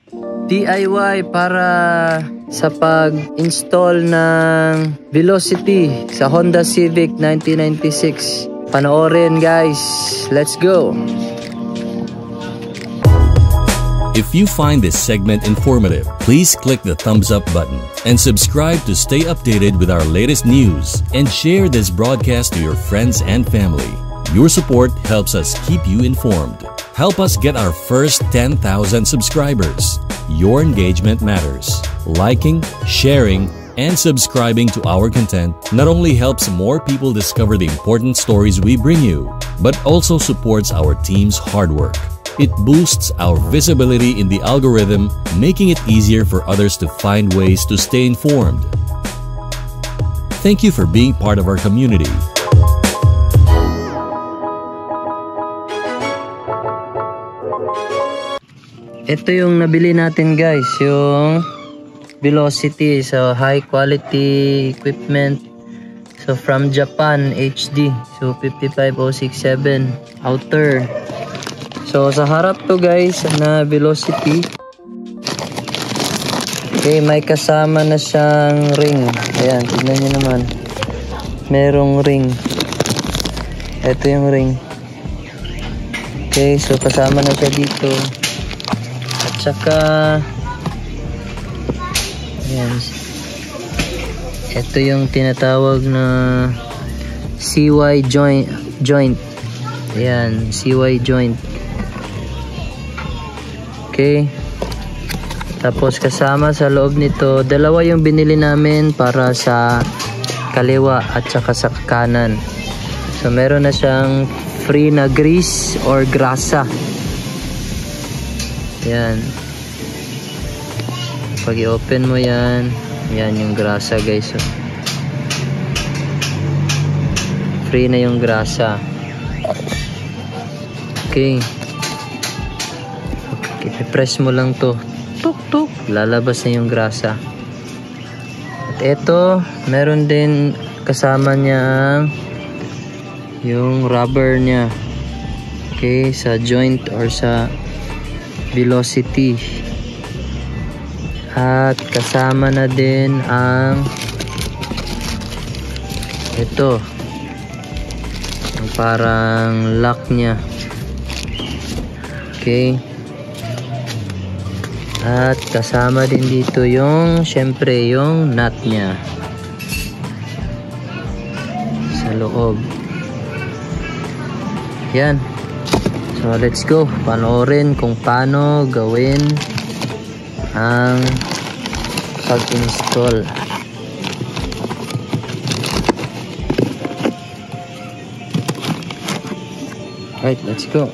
DIY para sa pag-install ng Velocity sa Honda Civic 1996. Panoorin guys, let's go! If you find this segment informative, please click the thumbs up button and subscribe to stay updated with our latest news, and share this broadcast to your friends and family. Your support helps us keep you informed. Help us get our first 10,000 subscribers. Your engagement matters. Liking, sharing, and subscribing to our content not only helps more people discover the important stories we bring you, but also supports our team's hard work. It boosts our visibility in the algorithm, making it easier for others to find ways to stay informed. Thank you for being part of our community. Ito yung nabili natin guys, yung Velocity. So high quality equipment. So from Japan, HD. So 55067 outer. So sa harap to guys na Velocity. Okay, may kasama na siyang ring. Ayan, tignan nyo naman. Merong ring. Ito yung ring. Okay, so kasama na siya dito. At saka ayan, ito yung tinatawag na CY joint. Ayan, CY joint. Okay. Tapos kasama sa loob nito, dalawa yung binili namin para sa kaliwa at saka sa kanan. So meron na siyang free na grease or grasa. Yan. Pag i-open mo yan, yan yung grasa guys. So, free na yung grasa. Okay. I-press mo lang to, tuk tuk, lalabas na yung grasa. At ito, meron din kasama niya yung rubber niya. Okay, sa joint or sa Velocity. At kasama na din ang ito, yung parang lock niya. Okay. At kasama din dito yung syempre yung nut niya sa loob. Yan. So let's go. Panoorin kung paano gawin ang pag-install. Right, let's go.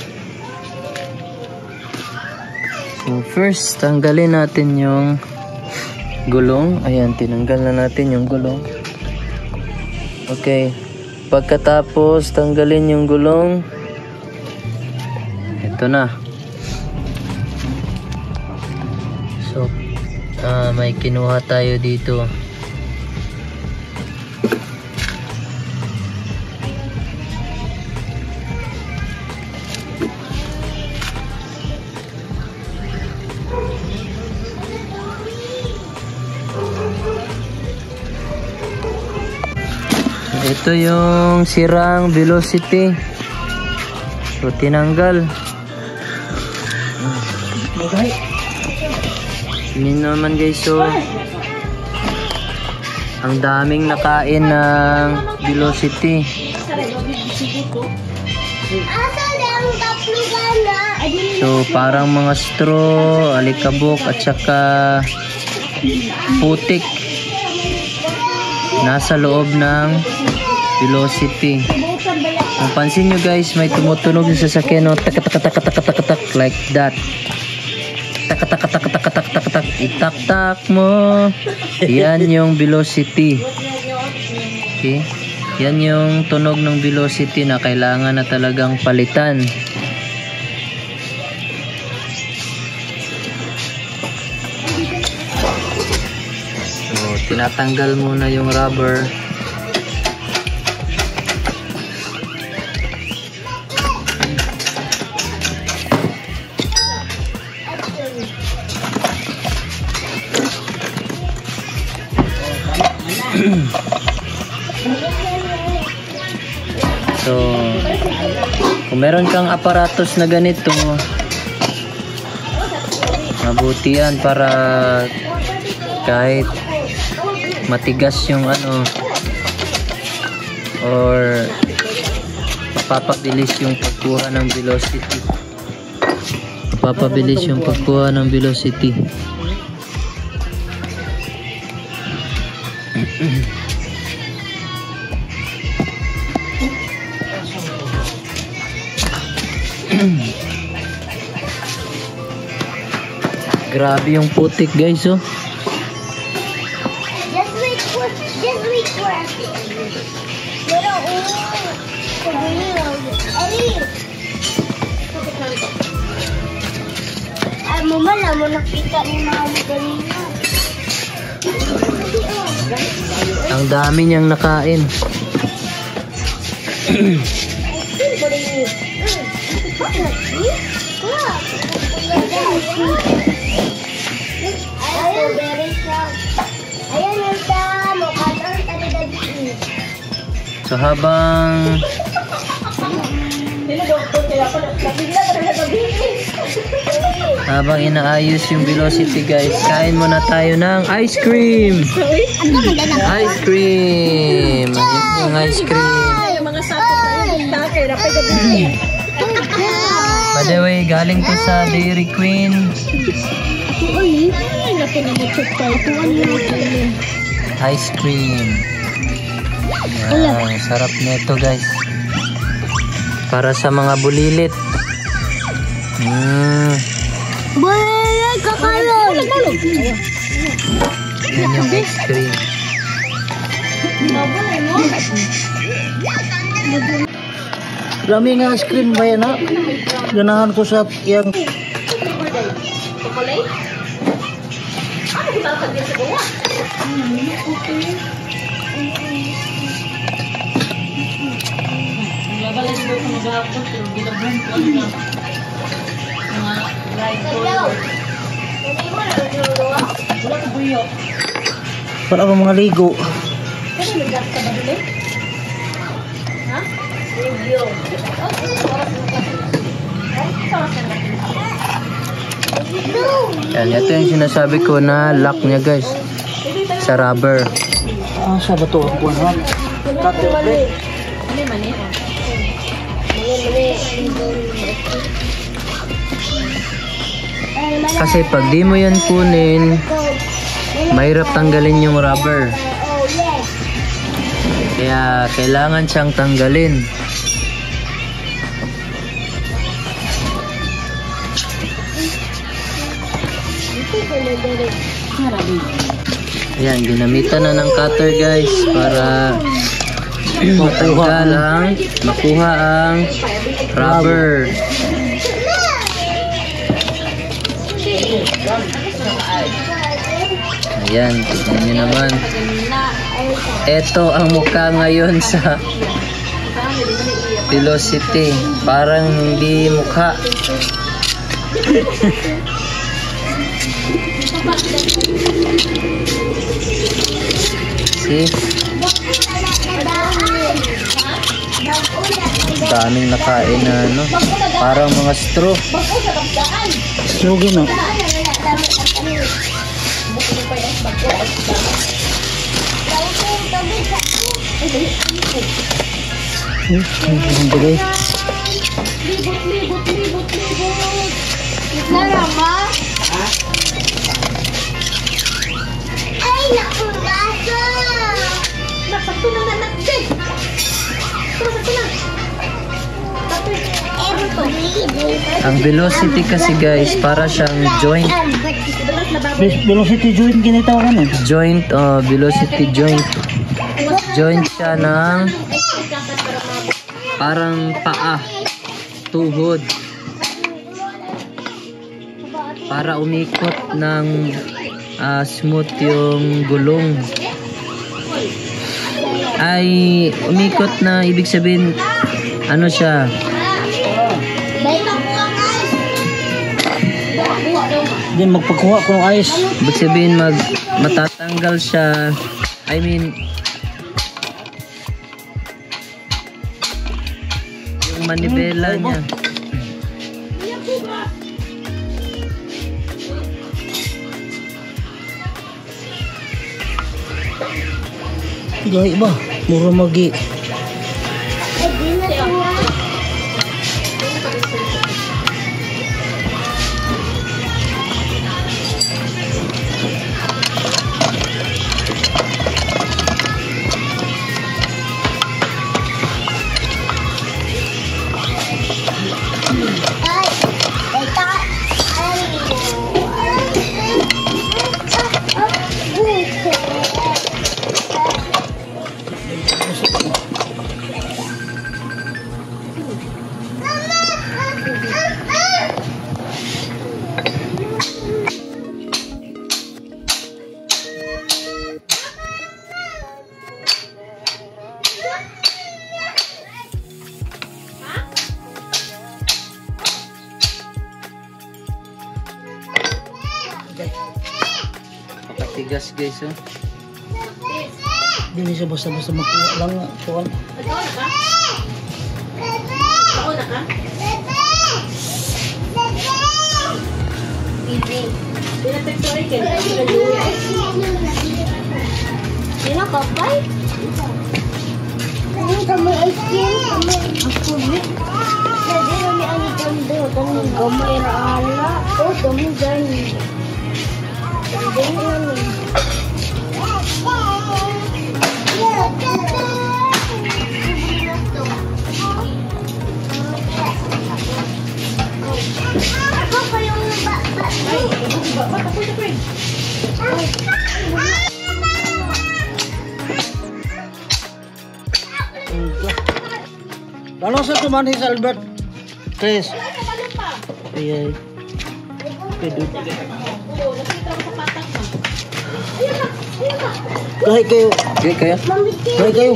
So first, tanggalin natin yung gulong. Ayan, tinanggal na natin yung gulong. Okay. Pagkatapos tanggalin yung gulong, ito na. So, may kinuha tayo dito. Ito yung sirang Velocity. So tinanggal. Ini naman guys, so ang daming nakain ng Velocity. So parang mga straw, alikabok at saka putik nasa loob ng Velocity. Kung pansin nyo guys, may tumutunog yung sasakyan, no? Tak tak tak tak tak tak tak like that. Tak tak tak tak tak tak tak tak. Itak-tak mo. Yan yung Velocity. Okay? Yan yung tunog ng Velocity na kailangan na talagang palitan. So, tinatanggal muna yung rubber. So, kung meron kang aparatos na ganito, mabuti yan para kahit matigas yung ano or mapapabilis yung pagkuha ng velocity. Mapapabilis yung pagkuha ng velocity. Grabe yung putik, guys, oh. Just wait for ay, mama na mo nakita ni mama kanina. Ang dami niyang nakain. So habang inaayos yung velocity, guys, kain muna tayo ng ice cream. Ice cream. Yung ice cream. By the way, galing to sa Dairy Queen. Ice cream. Yan, sarap nito, guys. Para sa mga bulilit. Bulilit, kakalon. Yan yung ice cream. Dami nga ice cream ba yan, ha? Ganahan ko sa yang para ako mga ligo. Yan, ito yung sinasabi ko na lock niya, guys. Sa rubber. Ah, sa bato ako ha. Kasi pag di mo yan kunin, mahirap tanggalin yung rubber. Kaya kailangan siyang tanggalin. Ayan, ginamitan na ng cutter, guys, para makuha ang rubber. Ayan, tignan nyo naman. Ito ang mukha ngayon sa velocity. Parang hindi mukha. See? Daming nakain na ano. Parang mga straw. Sugi no. Ang bagay. Ay, nakulaso! Nasakto na natin! Nasakto na! Ang velocity kasi, guys, para siyang joint. Velocity joint ginitaw ka nun. Joint, velocity joint. Joint siya ng parang paa, tuhod. Para umikot ng smooth yung gulong. Ay, umikot na ibig sabihin, ano siya? Hindi magpagkuha ko ng ice. Ibig sabihin matatanggal siya. I mean, yung manibela niya. Gahi ba? Mura magi. Pakatigas guys, oh. Hindi siya basta-basta makuha lang. Kuha. Sino ka pa? Ano kami ice cream? Ako ni. Jadi kami ani kondo kami gamay ra ala. Oh, kami gani. Lalo sa tumanis Albert. Chris. Iya. Pedut. Kahit kayo. Okay, kaya? Kahit kayo.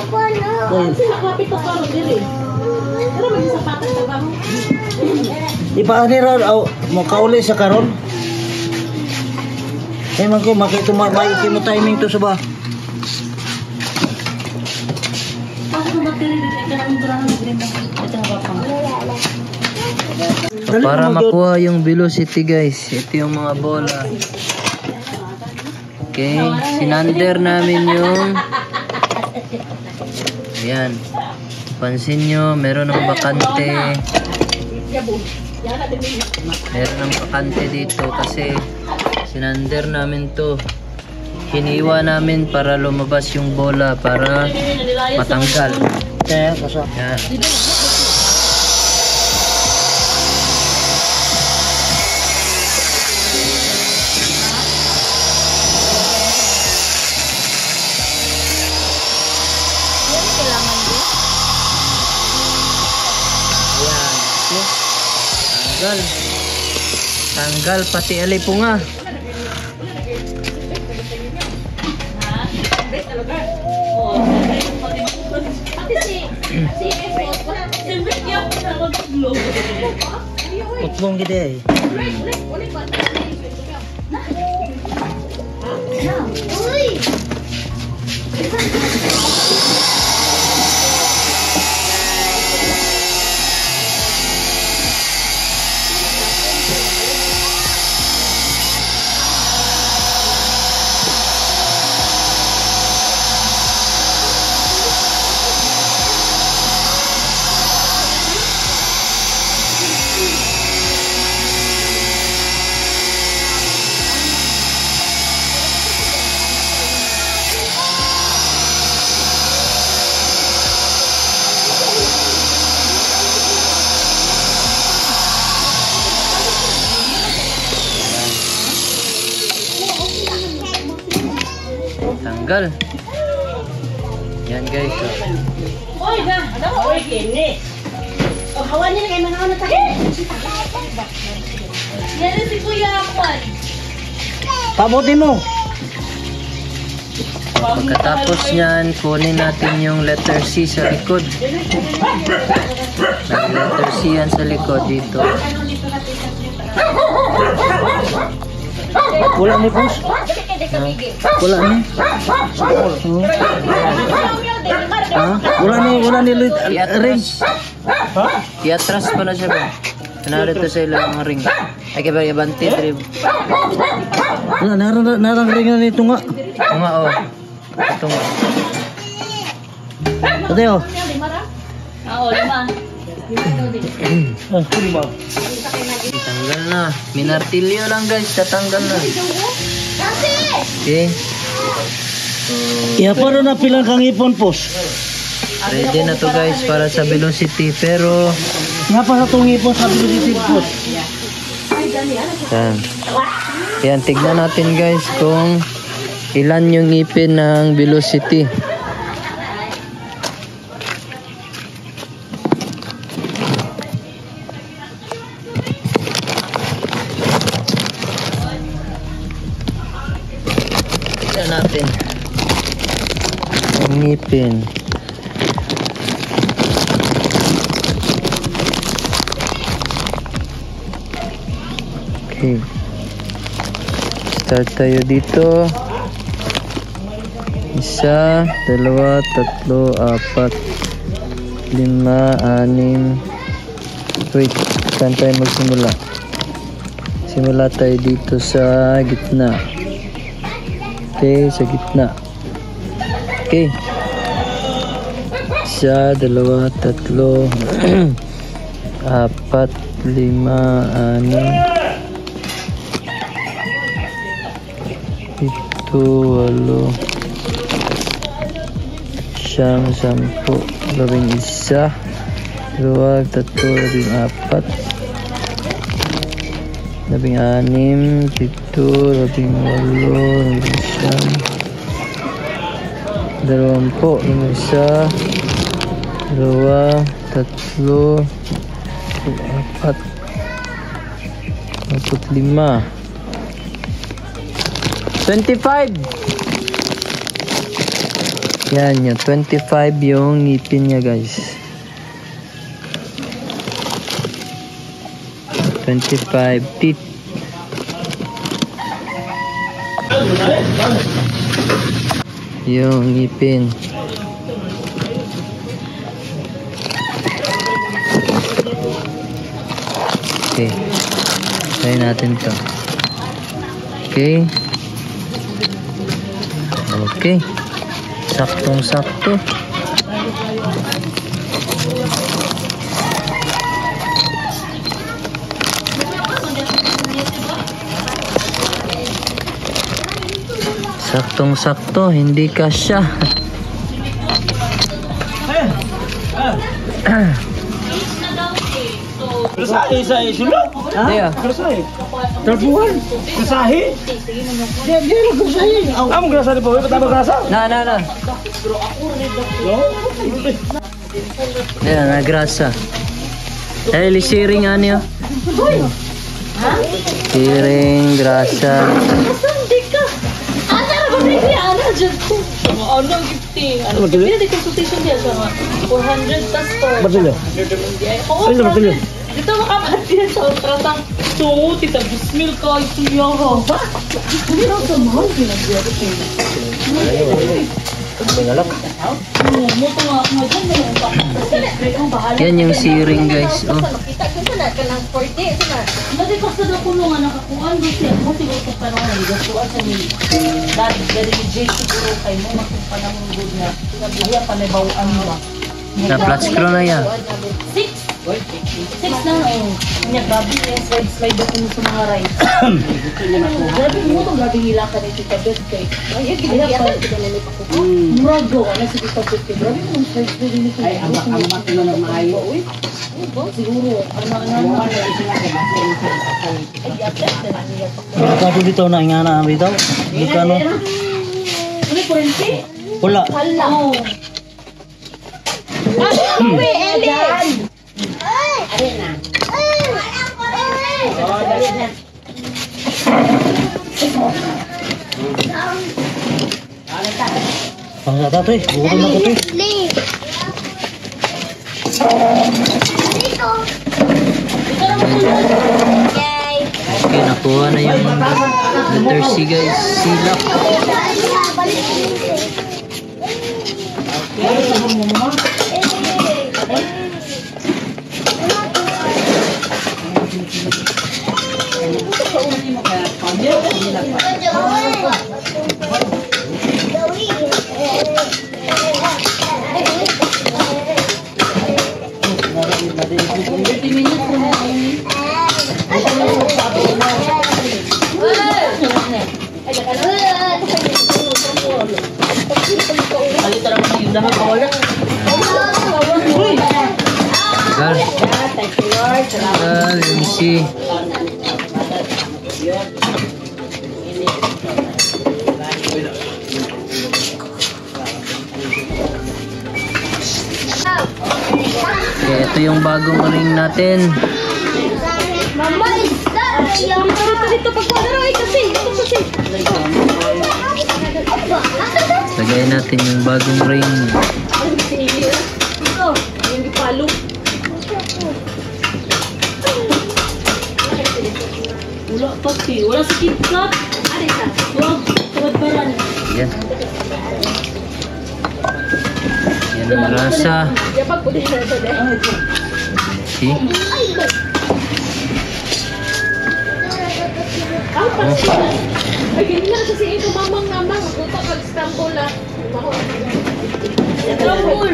Ipaani raw mo kauli sa karon. Ay man ko makita maiki mo timing to sa ba. Para makuha yung velocity guys, ito yung mga bola. Okay, sinander namin yung ayan. Pansin nyo, meron ng bakante. Meron ng bakante dito kasi sinander namin to. Hiniwa namin para lumabas yung bola para matanggal. Kaya kasi Yan. Tanggal. Tanggal pati alipunga. utlong gede. Tanggal. Yan guys. Oy, na, ano mo oy kini? O hawan niya kay manawon ta. Yan si Kuya Juan. Pabutin mo. Pagkatapos niyan, kunin natin yung letter C sa likod. Letter C yan sa likod dito. Wala ni boss. Wala ni. Wala ni ring. Iatras pa na siya ba? Narito sa ilang ring. Ay kaya ba ibanti trip? Narang ring na nito nga. Nga oh. Ito nga. Ate oh. Oo, 5. Tanggal na. Minartilyo lang guys. Tatanggal na. Okay. Iya pa na pilang kang ipon pos. Ready na to guys para sa velocity. Pero Nga pa sa itong ipon sa velocity pos. yan. Yan, tignan natin guys kung ilan yung ipin ng velocity. Tignan natin ang ngipin. Okay. Start tayo dito. 1, 2, 3, 4, 5, 6. Wait, saan tayo magsimula? Simula tayo dito sa gitna. Okay, sa gitna. Okay. 1, 2, 3, 4, 5, 6. 7, 8, 9, 10, 11, 12, 13, 14, 16, 17, 18, 25. 25. Yan yun, 25 yung ngipin niya guys. 25 teeth. Yung ngipin. Okay. Try natin to. Okay. Okay. Saktong-sakto. Saktong-sakto, hindi kasya. Kasahi sa isulok. Yeah. Kasahi. Terbuhan. Kasahi. Dia lang kasahi. Amo grasa ni Boy, patama grasa. Na. Ayan, nagrasa. Dahil isiring ano yun? Siring, grasa. Ano gifting? Ano gifting? Di consultation dia sama 400 tas to. Betul ya? Oo, Betul betul. dito makapatiyan sa ultrasound. So, tita, bismil ka, ito niya ka. Ba? Hindi lang sa mahal, pinagbiya ko siya. Mo to nga ako dyan. Yan yung siring guys. Oh. Kasi basta daw kulungan nakakuhan doon siya. Mo siguro kung paano nga nagasuan sa nila. Dari ni Jay siguro kay mo magpapanahon good na. Nabuya pa na bawaan ba? Na-flat screw na yan. 6 na oh. Kanya grabe yung slide ako sa mga rides. Grabe mo itong grabe hila ka rin si Kabet kay. Ay, murago ka na si Kabet kay. Grabe mo yung slide rin ni Kabet. Ay, ang matulong na maayo. Siguro. Kaso dito na ingana ang bitaw. Bukano? Ano po rin si? Wala. Hala. Uy, Eli! Ang sata to eh. Bukod na ko to eh. Dito. Yay! Okay, nakuha na yung letter C guys. Silak. Let me see. Okay, ito yung bagong ring natin. Mama, dito pagpadaro ay kasi. Lagay natin yung bagong ring. Yung gipalo. Wala pati. Wala sa KitKat. Huwag. Tawad-baran. Yan. Yan ang rasa. See? Ay, ganyan na kasi ito mamang-mamang. Puta pag-Istanbul na. Istanbul.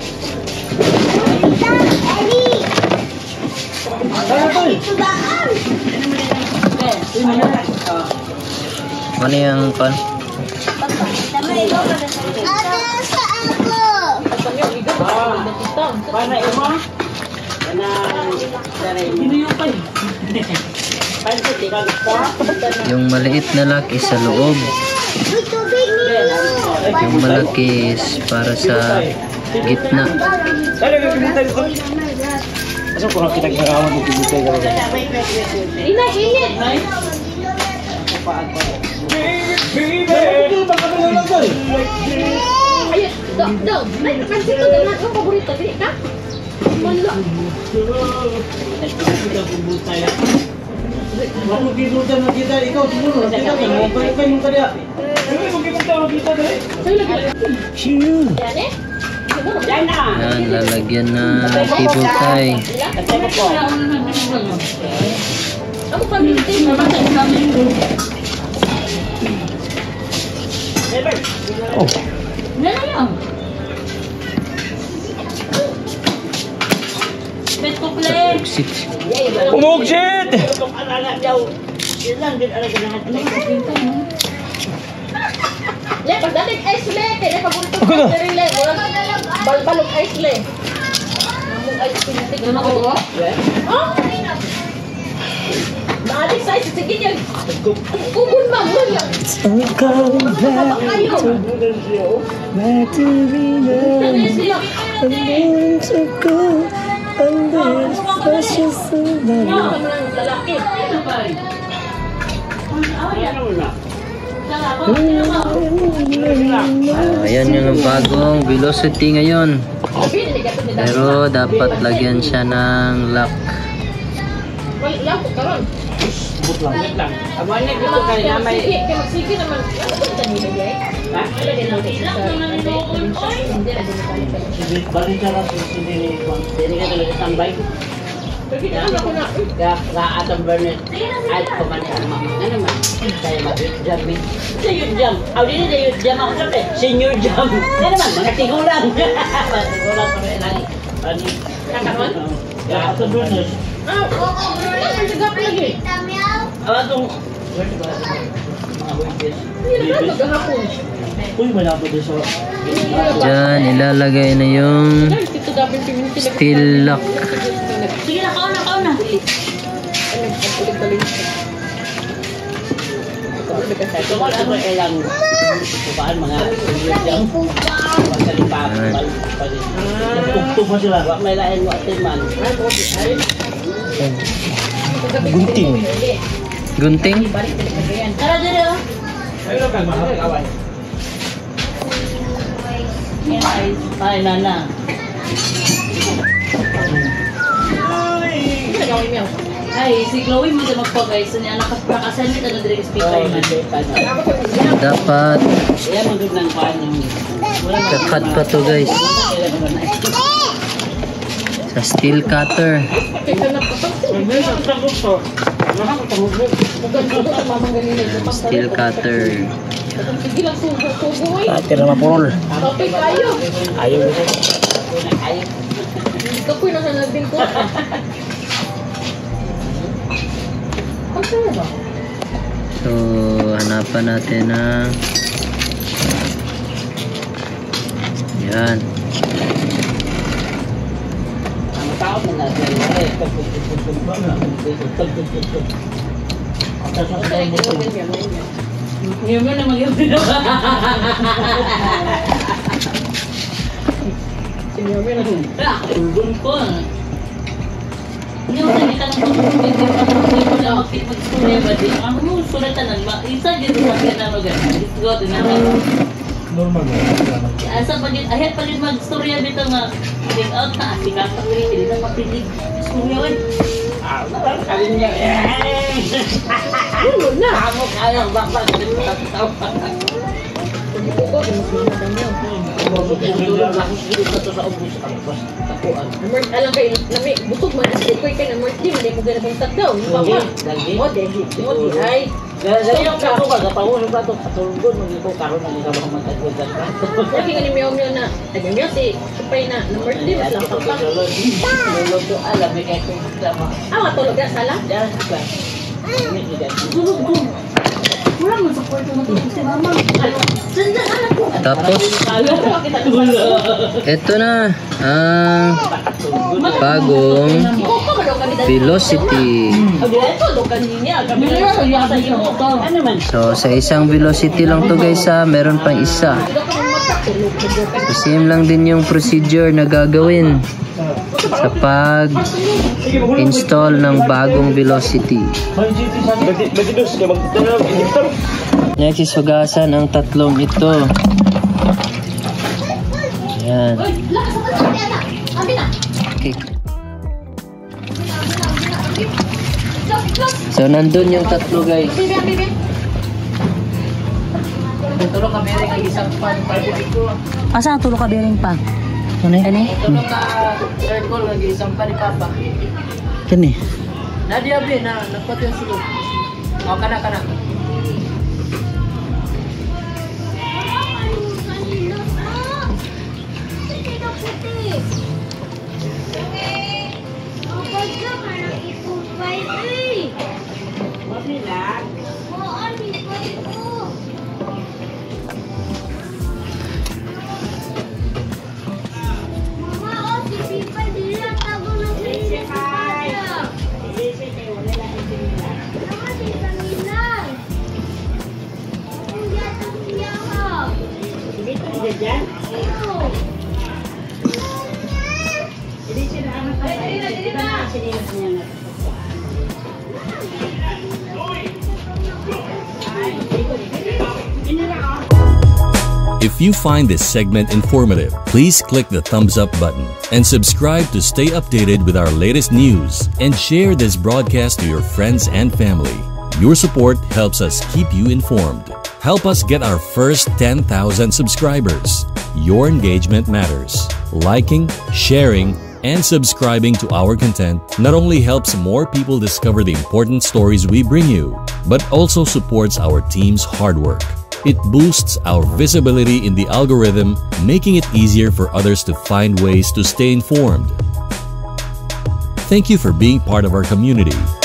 Ano yung pan? Pana imo? Yung maliit na lock is sa loob. Yung malaki is para sa gitna. Asa ko kita garawan mo dito garawan. Init. Ayun, daw. Ay, pansin ko naman ang paborito. Dili ka? Wala. Wala dito na kita ikaw siguro kita mo kay mo kada. Mo kita mo kita dai. Yan eh. Yan, lalagyan na cable tie. Ako pamitin. Mamatay kami. Oh. Yan. Beto play. Sit. Umugsit. Le, pagdating ice le, kaya paborito ko na rin le. Balbalog ice le. Namong ice pinitig na ako. Oh? Naalis sa ice, sige niya. Ubun ba? Wala. Kapag kayo. Tanis niya. Mga kami ng lalaki. Ayan yung bagong Velocity ngayon. Pero dapat lagyan siya ng lock. Wala ko karon. Wait lang. Amane dito kay namay. Sige naman. Ano ba ito nilagay? Ha? Lagyan natin sa hindi na din Balik ka lang hindi ni Juan. Hindi ka talaga tambay. Atong Bernard ay kumanin ang mga ano naman saya mag-jam sa jam awin na yung jam ako sabi senior jam ano naman mga tigulang tigulang pa rin lagi ano kakakon? Atong Bernard Ang sigap lagi. atong mga Hindi na maghapon. uy malapot din sa Diyan, ilalagay na yung steel lock. Sige na, kauna. ito ko ano ilang kubaan mga senior jam tugtog mo sila may lain mo atin man gunting Gunting? Tara dito. ayun ka mahal ay nana Hindi na gawin niya. Ay, si Chloe mo sa magpo guys. So, niya nakasend kita na direct speaker man. Dapat Yan ang good ng kuhan yung... kakat pa to guys. Sa steel cutter. Steel cutter. Tira mapurol. Okay kayo. Ayaw nito. Kapoy na sa nabing ko. So, hanapan natin ng yan. Ang tao na natin. Ngayon mo na mag-ibig. Tulgon ko. Hindi mo nakita ng hindi mo na mag-istorya ba din? Ang mo, sulatan ng isa dito sa kanya na mag-istorya. Ito din naman. Normal na. Asa pa din, ahit pa din mag-istorya dito nga. Take out na, sikat pa rin, hindi na mapilig. Istorya wan. Alin niya. Ano na? Ako kaya bakit tatawa. Alam kayo, busog man ang sikoy ka na Marty, hindi mo ganun ang tagdaw. Papa. O, ay. Gaya yung kato ka, kapawo yung kato, patulgon, mag-ito karoon ng ikaw baka matagwagan ka. Sabi nga ni Meow na, Meow si Supay na Marty, mas lang kapag. Lulog to alam, may kaya kong sama. Matulog na sala? Diyan ka. Tulog ko. Wala mo sa kwarto mo tulog si mama. Sandaan anak ko. Tapos, ito na ang bagong velocity. So, sa isang velocity lang to guys ha, meron pang isa. So, same lang din yung procedure na gagawin sa pag-install ng bagong velocity. Next is hugasan ang tatlong ito. Ayan. Okay. So, nandun yung tatlo guys. Tulog ka bearing ang isang pan dito. Asa tulog ka bearing pa? Ano Tulog ka circle ang isang pan ni Papa. Kani? Nadia be na nagpatyo sulod. O kana. If you find this segment informative, please click the thumbs up button and subscribe to stay updated with our latest news and share this broadcast to your friends and family. Your support helps us keep you informed. Help us get our first 10,000 subscribers. Your engagement matters. Liking, sharing, and subscribing to our content not only helps more people discover the important stories we bring you, but also supports our team's hard work. It boosts our visibility in the algorithm, making it easier for others to find ways to stay informed. Thank you for being part of our community.